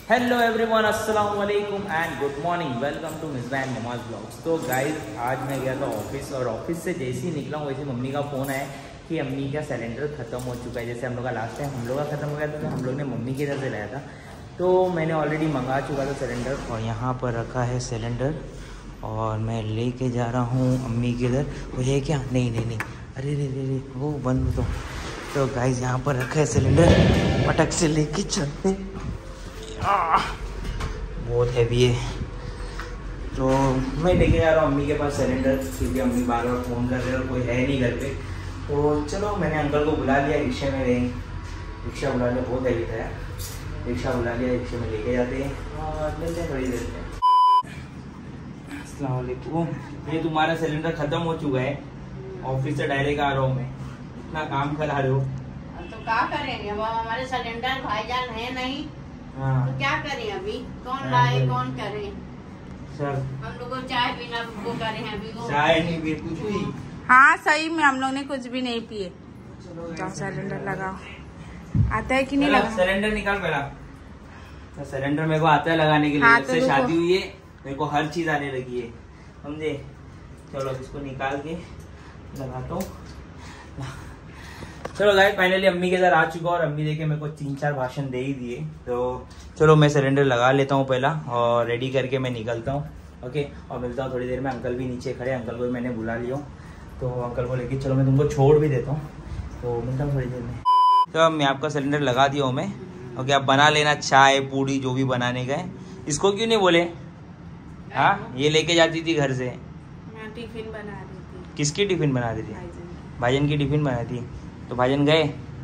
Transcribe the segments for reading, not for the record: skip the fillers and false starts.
Hello everyone, अस्सलाम वालेकुम and good morning. Welcome to Mizban Namaz blogs. तो गाइस, आज मैं गया था ऑफिस और ऑफिस से जैसे ही निकला हूँ वैसे मम्मी का फ़ोन आया कि अम्मी का सिलेंडर ख़त्म हो चुका है। जैसे हम लोग का लास्ट टाइम हम लोग का ख़त्म हो गया था तो हम लोग ने मम्मी की तरफ से लाया था, तो मैंने ऑलरेडी मंगा चुका था सिलेंडर और यहाँ पर रखा है सिलेंडर और मैं लेके जा रहा हूँ अम्मी के इधर। वो है क्या? नहीं, अरे रे वो बंद तो गाइस यहाँ पर रखा है सिलेंडर, पटक से लेके चलते। बहुत हैवी है तो मैं लेके जा रहा हूँ अम्मी के पास सिलेंडर, क्योंकि अम्मी बार बार फ़ोन कर रहे हैं और कोई है नहीं घर पे। तो चलो, मैंने अंकल को बुला लिया, रिक्शे में रहेंगे, रिक्शा बुला लिया, बहुत हैवी था यार, रिक्शा बुला लिया, रिक्शे में लेके जाते हैं और मिलते हैं थोड़ी देर में। अस्सलाम वालेकुम। ये तुम्हारा सिलेंडर ख़त्म हो चुका है, ऑफिस से डायरेक्ट आ रहा हूँ मैं, इतना काम करा रहे हो तो क्या करेंगे? अब हमारे सिलेंडर भाईजान है नहीं। हाँ। तो क्या करें अभी? कौन लाए, कौन करे? सर हम लोग को चाय पीना वो करे हैं अभी, वो चाय नहीं पी कुछ भी। हाँ सही में हम लोग ने कुछ भी नहीं पिए। तो सिलेंडर लगाओ, आता है कि नहीं लगा? सिलेंडर निकाल पहला। तो सिलेंडर मेरे को आता है लगाने के लिए, हाँ, जब से शादी हुई है मेरे को हर चीज आने लगी है, समझे? चलो इसको निकाल के लगाता हूँ। चलो गाइस, फाइनली अम्मी के इधर आ चुका और अम्मी देखे मेरे को 3-4 भाषण दे ही दिए। तो चलो मैं सिलेंडर लगा लेता हूँ पहला और रेडी करके मैं निकलता हूँ। ओके, और मिलता हूँ थोड़ी देर में। अंकल भी नीचे खड़े, अंकल को भी मैंने बुला लिया, तो अंकल को लेके चलो मैं तुमको छोड़ भी देता हूँ, तो मिलता हूँ थोड़ी देर में। तो मैं आपका सिलेंडर लगा दिया हूँ मैं। ओके, आप बना लेना चाय पूड़ी जो भी बनाने का है। इसको क्यों नहीं बोले? हाँ, ये लेके जाती थी घर से, टिफिन बना रही थी। किसकी टिफिन बना रही थी? भाईजान की टिफिन बनाई थी, तो भाईजान गए।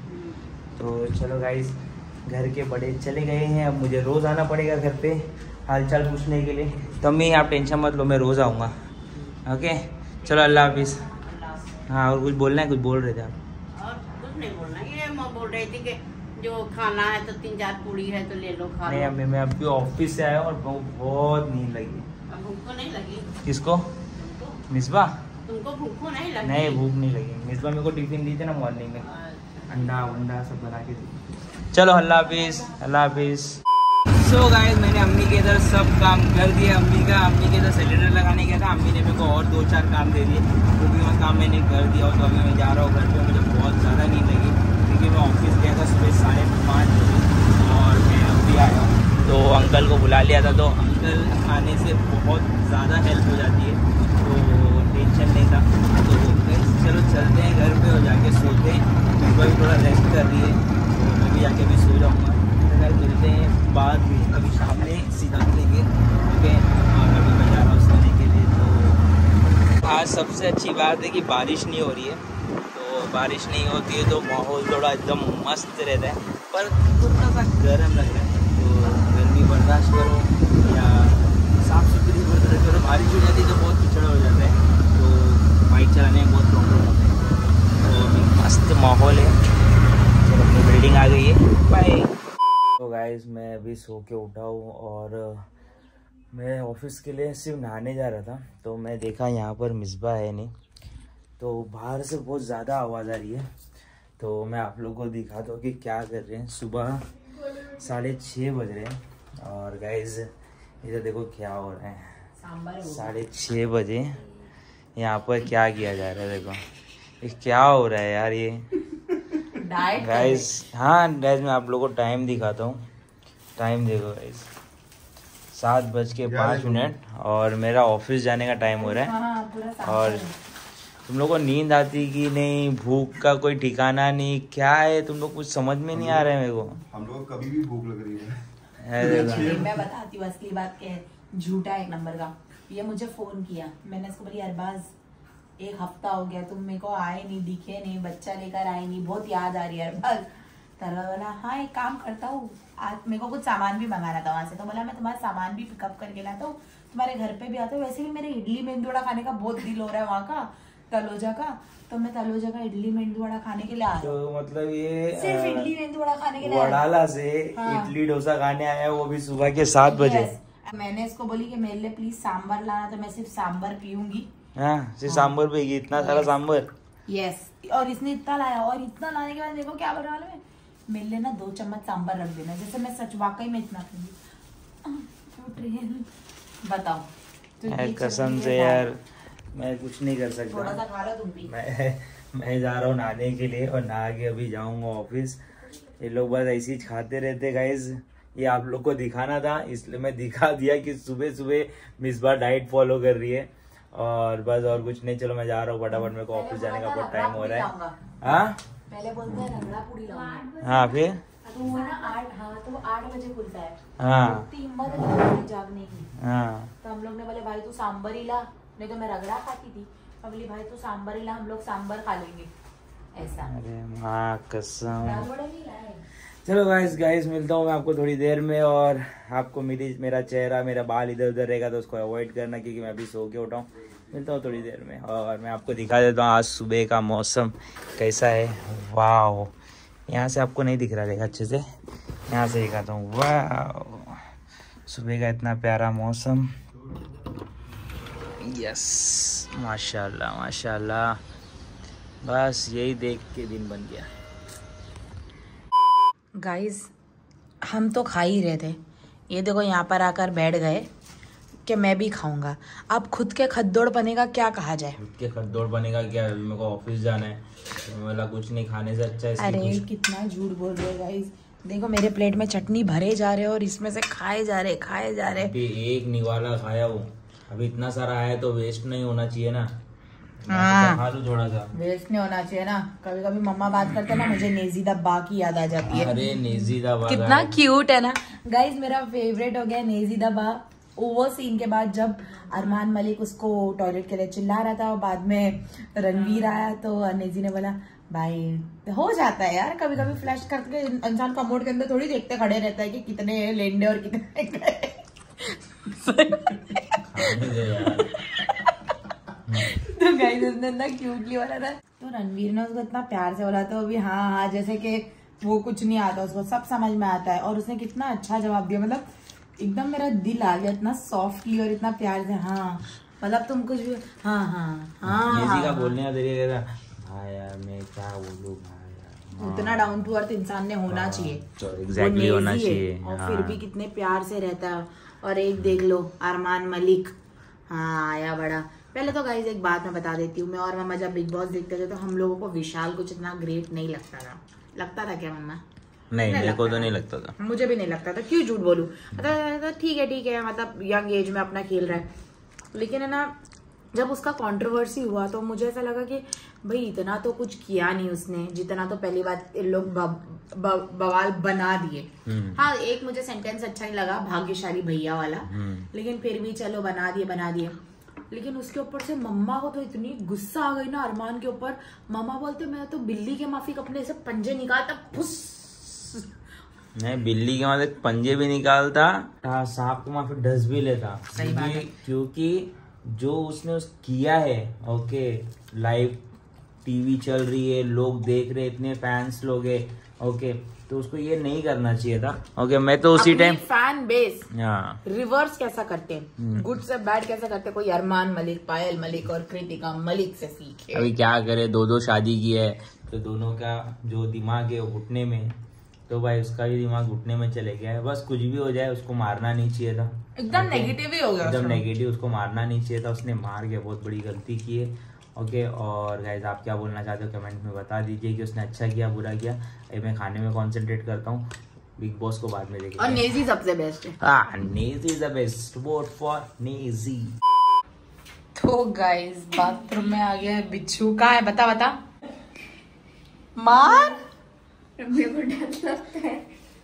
तो चलो गाइस, घर के बड़े चले गए हैं, अब मुझे रोज़ आना पड़ेगा घर पे हालचाल पूछने के लिए। तो अम्मी आप टेंशन मत लो, मैं रोज़ आऊँगा। ओके चलो, अल्लाह हाफिज़। हाँ, और कुछ बोलना है? कुछ बोल रहे थे आप? और कुछ नहीं बोलना, ये मैं बोल रही थी कि जो खाना है तो 3-4 पूड़ी है तो ले लो, खा नहीं लो। अम्मी, मैं अभी ऑफिस से आया और बहुत नींद लगी। अब भूख नहीं लगी? किसको? मिसबा? तुमको भूख नहीं लगी? नहीं, भूख नहीं लगी। मिसबा मेरे को टिफिन दी थी ना मॉर्निंग में, अंडा वंडा सब बना के दी। चलो अल्लाह हाफिज़, अल्लाह हाफिज़। सो गाइस, मैंने अम्मी के इधर सब काम कर दिया। अम्मी के इधर सिलेंडर लगाने गया था, अम्मी ने मेरे को और 2-4 काम दे दिए, वो भी मैं काम मैंने कर दिया। और तो अभी मैं जा रहा हूँ घर पे। मुझे बहुत ज़्यादा नींद लगी क्योंकि मैं ऑफिस गया था सुबह 5:30 बजे और मैं अभी आया हूँ। तो अंकल को बुला लिया था, तो अंकल आने से बहुत ज़्यादा हेल्प हो जाती है, तो टेंशन नहीं था। तो चलो चलते हैं घर पे और जाके सोते हैं। मेरे को भी थोड़ा रेस्ट कर रही है, तो मैं भी जाके भी सो जाऊँगा। अगर मिलते हैं बाद में अभी शाम में सीधा मिलेंगे। ओके, अभी मैं जा रहा हूँ सोने के लिए। तो आज सबसे अच्छी बात है कि बारिश नहीं हो रही है, तो बारिश नहीं होती है तो माहौल थोड़ा एकदम मस्त रहता है, पर थोड़ा सा गर्म लग रहा है। तो गर्मी बर्दाश्त करो या साफ़ सुथरी बर्दाश्त करो। बारिश हो जाती है तो बहुत कीचड़ हो जाता है, तो बाइक चलाने में बहुत प्रॉब्लम होता है। तो अभी मस्त माहौल है। चलो, अपनी बिल्डिंग आ गई है, बाय। तो गाइस, मैं अभी सो के उठा हूँ और मैं ऑफिस के लिए सिर्फ नहाने जा रहा था, तो मैं देखा यहाँ पर मिसबा है नहीं, तो बाहर से बहुत ज़्यादा आवाज़ आ रही है। तो मैं आप लोगों को दिखाता हूँ कि क्या कर रहे हैं। सुबह 6:30 बज रहे हैं और गाइस इधर देखो क्या हो रहा है। 6:30 बजे यहाँ पर क्या किया जा रहा है, देखो ये क्या हो रहा है यार ये गाइस। हाँ गाइस, मैं आप लोगों को टाइम दिखाता हूँ। टाइम देखो गाइस, 7:05 और मेरा ऑफिस जाने का टाइम हो रहा है। और तुम लोग को नींद आती कि नहीं, भूख का कोई ठिकाना नहीं, क्या है तुम लोग, कुछ समझ में नहीं आ रहा है मेरे को। हम लोग को कभी भी भूख लग रही है। मैं बताती हूँ असली बात क्या है। झूठा 1 नंबर का। ये मुझे फोन किया, मैंने इसको बोली अरबाज 1 हफ्ता हो गया तुम मेरे को आए नहीं, दिखे नहीं, बच्चा लेकर आए नहीं, बहुत याद आ रही है अरबाज। तरह बोला हाँ एक काम करता हूँ, आज मेरे को कुछ सामान भी मंगाना था वहां से, तो बोला मैं तुम्हारा सामान भी पिकअप करके लाता हूँ, तुम्हारे घर पे भी आता हूँ। वैसे भी मेरे इडली मेंदूवड़ा खाने का बहुत दिल हो रहा है वहाँ का, तलोजा का, तो मैं तलोजा का इडली मेंदूवड़ा खाने के लिए आ रहा हूँ। तो मतलब ये सिर्फ इडली मेंदूवड़ा खाने के लिए वडाला से इडली डोसा खाने आया, वो भी सुबह के 7 बजे। मैंने इसको बोली कि मेरे लिए प्लीज सांभर लाना, तो मैं सिर्फ सांभर पीऊंगी। हाँ, सिर्फ सांभर पिएगी? इतना सारा सांभर? यस, और इसने इतना लाया, और इतना लाने के बाद देखो क्या बोल रहा है, मेरे लिए ना 2 चम्मच सांभर रख देना, जैसे मैं सच वाकई में इतना बताओ तो कसम से यार मैं कुछ नहीं कर सकता। थोड़ा सा खा लो तुम भी। मैं जा रहा हूँ नहाने के लिए और नहा के अभी जाऊंगा ऑफिस। ये लोग बस ऐसे ही खाते रहते गाइज, ये आप लोग को दिखाना था इसलिए मैं दिखा दिया कि सुबह सुबह मिसबा डाइट फॉलो कर रही है और बस और कुछ नहीं। चलो मैं जा रहा हूँ फटाफट, मेरे को ऑफिस जाने का बहुत टाइम हो रहा है। हाँ पहले बोलते हैं रगड़ा पूरी लाऊंगा। हाँ फिर तो वो ना 8 बजे खुलता है। हाँ हिम्मत है जागने की। हाँ तो हम लोग ने बोले भाई तू सांबर ही ला, नहीं तो मैं रगड़ा खाती थी। मैं बोली भाई तू सांबर ही ला, हम लोग सांबर खा लेंगे ऐसा। अरे माँ कसम। राजवाड़ा नहीं लाए। चलो गाइस मिलता हूँ मैं आपको थोड़ी देर में। और आपको मेरा चेहरा मेरा बाल इधर उधर रहेगा तो उसको अवॉइड करना, क्योंकि मैं अभी सो के उठा हूँ। मिलता हूँ थोड़ी देर में और मैं आपको दिखा देता हूँ आज सुबह का मौसम कैसा है। वाह, यहाँ से आपको नहीं दिख रहा रहेगा अच्छे से, यहाँ से दिखाता हूँ। वाह, सुबह का इतना प्यारा मौसम। यस, माशाल्लाह माशाल्लाह, बस यही देख के दिन बन गया। गाइस हम तो खा ही रहे थे, ये देखो यहाँ पर आकर बैठ गए कि मैं भी खाऊंगा। अब खुद के खद्दोड़ पने का क्या कहा जाए। खुद के खद्दोड़ पने का क्या, मेरे को ऑफिस जाना है, बोला कुछ नहीं खाने से अच्छा है। अरे कितना झूठ बोल रहे हो गाइस, देखो मेरे प्लेट में चटनी भरे जा रहे और इसमें से खाए जा रहे। अभी एक निवाला खाया हूँ, अभी इतना सारा आया तो वेस्ट नहीं होना चाहिए ना। हाँ, खा लूं थोड़ा सा, वेस्ट नहीं होना चाहिए ना। कभी कभी मम्मा बात करते ना, मुझे नेजीदा बा की याद आ जाती है। अरे नेजीदा बा कितना क्यूट है ना गाइस, मेरा फेवरेट हो गया नेजीदा बा। वो सीन के बाद जब अरमान मलिक उसको टॉयलेट के लिए चिल्ला रहा था और बाद में रणवीर आया तो नेजी ने बोला भाई हो जाता है यार, कभी कभी फ्लैश करके इंसान कमोड के अंदर थोड़ी देखते खड़े रहता है कि कितने लेंडे और कितने गए। तो गाइस उसने इतना क्यूटली बोला था, तो रणवीर ने उसको इतना प्यार से बोला तो अभी हाँ जैसे कि वो कुछ नहीं आता, उसको सब समझ में आता है। और उसने कितना अच्छा जवाब दिया, मतलब एकदम मेरा दिल आ गया, इतना सॉफ्टली और इतना प्यार से। हाँ मतलब तुम कुछ भी हाँ का बोलने का तरीका हाँ यार मैं क्या बोलूं, उतना डाउन टू अर्थ इंसान ने होना चाहिए, एग्जैक्टली होना चाहिए। और फिर भी कितने प्यार से रहता है। और एक देख लो अरमान मलिक, हाँ आया बड़ा। पहले तो गाइस एक बात मैं बता देती हूँ, मैं और मम्मा जब बिग बॉस देखते थे तो हम लोगों को विशाल कुछ इतना ग्रेट नहीं लगता था क्या मम्मा? नहीं मेरे को तो नहीं लगता था, मुझे भी नहीं लगता था, क्यों झूठ बोलूं। मतलब ठीक है मतलब यंग एज में अपना खेल रहा है, लेकिन है ना जब उसका कंट्रोवर्सी हुआ तो मुझे ऐसा लगा कि भाई इतना तो कुछ किया नहीं उसने, जितना तो पहली बात लोग बवाल बना दिए। हाँ एक मुझे सेंटेंस अच्छा नहीं लगा भाग्यशाली भैया वाला, लेकिन फिर भी चलो बना दिए। लेकिन उसके ऊपर से मम्मा को तो इतनी गुस्सा आ गई ना अरमान के ऊपर। मम्मा बोलते मैं तो बिल्ली के माफिक अपने से पंजे निकालता, फुस नहीं बिल्ली के माफिक पंजे भी निकालता, सांप के माफिक डस भी लेता। सही बात है, क्योंकि जो उसने किया है, ओके लाइव टीवी चल रही है, लोग देख रहे, इतने फैंस लोग है, ओके तो उसको ये नहीं करना चाहिए था। ओके मैं तो उसी टाइम फैन बेस रिवर्स कैसा करते हैं, गुड से बैड कैसा करते हैं, कोई अरमान मलिक, पायल मलिक और कृतिका मलिक से सीखे। अभी क्या करे, 2 शादी की है तो दोनों का जो दिमाग है वो घुटने में, तो भाई उसका भी दिमाग घुटने में चले गया है। बस कुछ भी हो जाए उसको मारना नहीं चाहिए था, एकदम नेगेटिव ही हो गया, एकदम नेगेटिव, उसको मारना नहीं चाहिए था, उसने मार के बहुत बड़ी गलती की है। ओके और गाइज आप क्या बोलना चाहते हो कमेंट में बता दीजिए कि उसने अच्छा किया बुरा किया। अभी मैं खाने में कॉन्सेंट्रेट करता हूँ, बिग बॉस को बाद में देखेंगे। और नेजी सबसे बेस्ट है। हाँ Neji is the best, vote for Neji. तो गाइज बाथरूम में आ गया है बिच्छू। कहाँ है बता मार, मेरे को डर लगता है।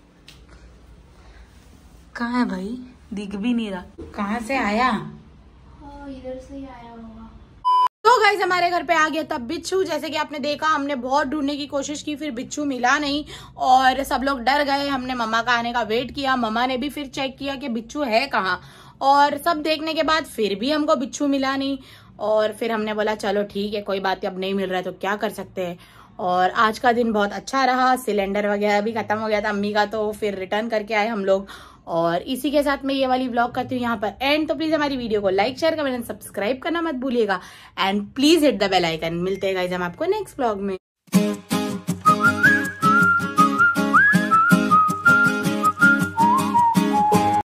कहाँ है भाई, दिख भी नहीं रहा, कहाँ से आया? इधर से ही आया होगा। तो गाइस हमारे घर पे आ गया तब बिच्छू। जैसे कि आपने देखा हमने बहुत ढूंढने की कोशिश की, फिर बिच्छू मिला नहीं और सब लोग डर गए। हमने मम्मा का आने का वेट किया, मम्मा ने भी फिर चेक किया कि बिच्छू है कहाँ, और सब देखने के बाद फिर भी हमको बिच्छू मिला नहीं। और फिर हमने बोला चलो ठीक है कोई बात नहीं, अब नहीं मिल रहा है तो क्या कर सकते हैं। और आज का दिन बहुत अच्छा रहा, सिलेंडर वगैरह भी खत्म हो गया था अम्मी का, तो फिर रिटर्न करके आए हम लोग। और इसी के साथ मैं ये वाली व्लॉग करती हूँ यहाँ पर एंड। तो प्लीज हमारी वीडियो को लाइक शेयर कमेंट सब्सक्राइब करना मत भूलिएगा and please hit the bell icon. मिलते हैं गाइस हम आपको नेक्स्ट व्लॉग में।